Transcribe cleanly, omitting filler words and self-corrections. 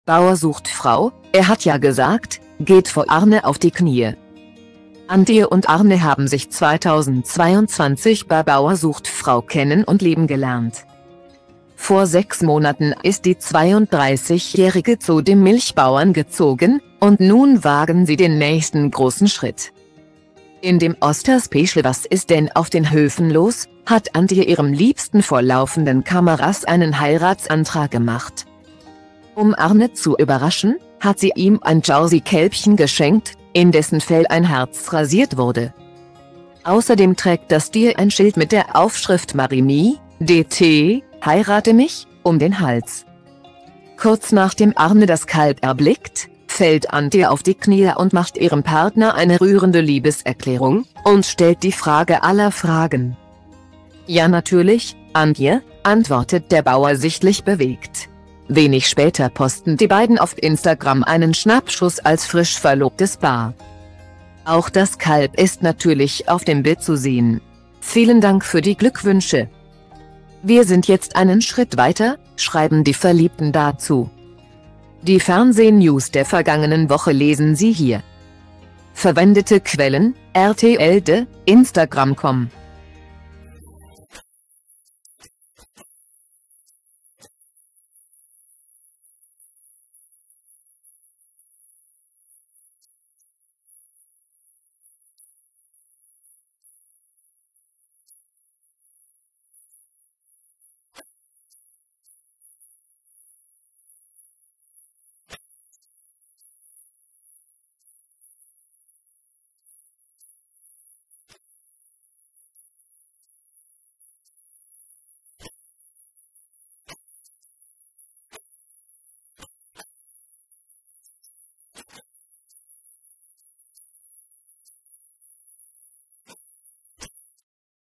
Bauer sucht Frau, er hat ja gesagt, geht vor Arne auf die Knie. Antje und Arne haben sich 2022 bei Bauer sucht Frau kennen und lieben gelernt. Vor 6 Monaten ist die 32-Jährige zu dem Milchbauern gezogen, und nun wagen sie den nächsten großen Schritt. In dem Oster-Special Was ist denn auf den Höfen los, hat Antje ihrem Liebsten vor laufenden Kameras einen Heiratsantrag gemacht. Um Arne zu überraschen, hat sie ihm ein Jersey-Kälbchen geschenkt, in dessen Fell ein Herz rasiert wurde. Außerdem trägt das Tier ein Schild mit der Aufschrift Marie-Me, DT, heirate mich, um den Hals. Kurz nachdem Arne das Kalb erblickt, fällt Antje auf die Knie und macht ihrem Partner eine rührende Liebeserklärung und stellt die Frage aller Fragen. Ja natürlich, Antje, antwortet der Bauer sichtlich bewegt. Wenig später posten die beiden auf Instagram einen Schnappschuss als frisch verlobtes Paar. Auch das Kalb ist natürlich auf dem Bild zu sehen. Vielen Dank für die Glückwünsche. Wir sind jetzt einen Schritt weiter, schreiben die Verliebten dazu. Die Fernsehnews der vergangenen Woche lesen Sie hier. Verwendete Quellen: RTL, Instagram.com